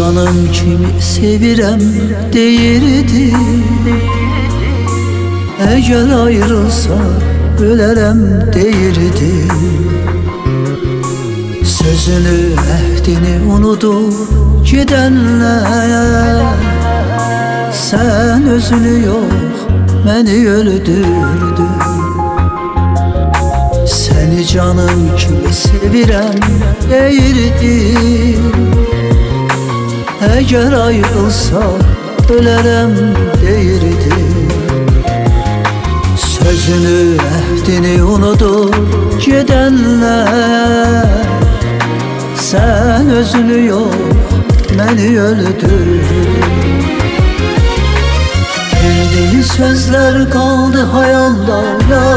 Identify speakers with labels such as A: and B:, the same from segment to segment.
A: canım kimi sevirəm deyirdi. Eğer ayrılsa ölərəm deyirdi. Sözünü, əhdini unudup gidenler, sen özünü yok beni öldürdün. Seni canım kimi sevirəm deyirdi. Eğer ayrılsa ölərəm deyirdi. Sözünü, əhdini unudup gidenler, sen özünü yok beni öldürdün. Verdiğin sözler kaldı hayalda ya.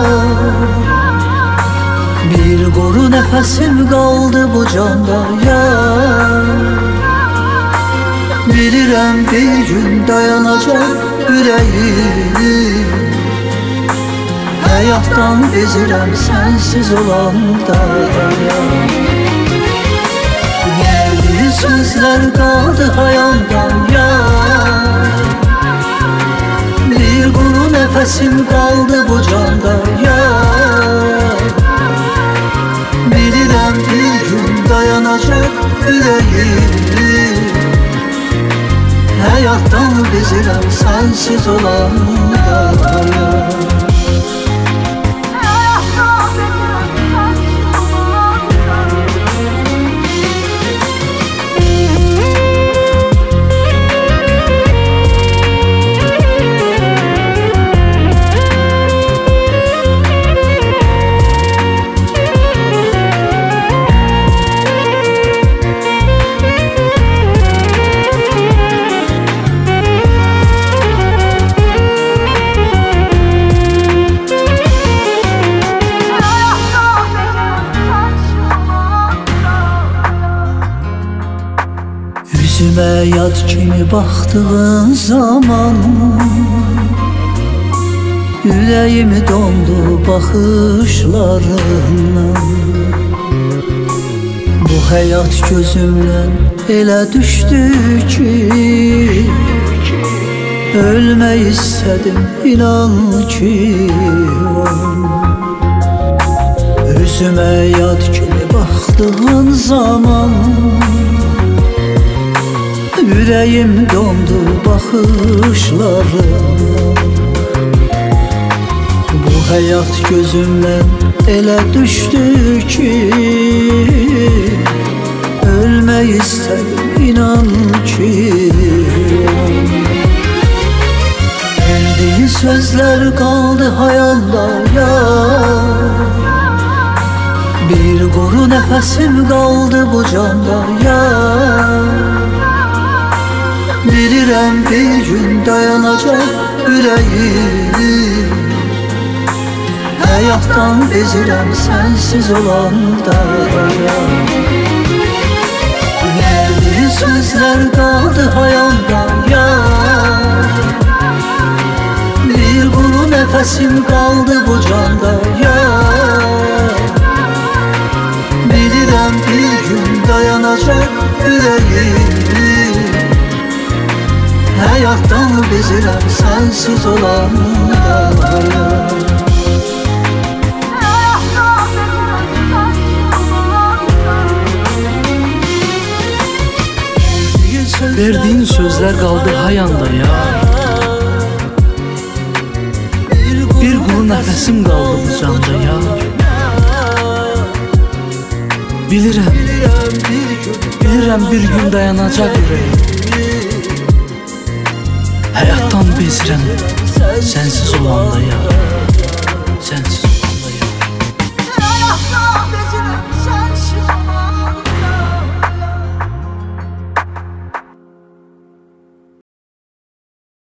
A: Bir kuru nefesim kaldı bu canda ya. Bilirəm bir gün dayanacak yüreğim. Hayattan bezirəm sensiz olanda ya. Verdiğin sözler kaldı hayalda ya. Bir kuru nefesim kaldı bu canda ya. Bilirəm bir gün dayanacak yüreğim. Hayattan bezirəm sensiz olanda ya. Yüzüme yad kimi baktığın zaman yüreğimi dondu bakışlarınla. Bu hayat gözümden ele düştü ki ölme istedim inan ki. Yüzüme yad kimi baktığın zaman yüreğim dondu bakışlarına. Bu hayat gözümden ele düştü ki ölme istedim inan ki. Verdiğin sözler kaldı hayalda ya. Bir kuru nefesim kaldı bu canda ya. Bilirəm bir gün dayanacak yüreğim. Hayattan bezirəm sensiz olanda ya. Verdiğin sözler kaldı hayalda ya. Bir kuru nefesim kaldı bu canda ya. Bilirəm bir gün dayanacak yüreğim. Hayattan bezirəm sensiz olanda ya.
B: Verdiğin sözler kaldı hayanda ya. Bir kuru nefesim kaldı bu canda ya. Bilirəm bir gün dayanacak yüreğim. Hayattan bezirəm sensiz olanda ya. Sensiz.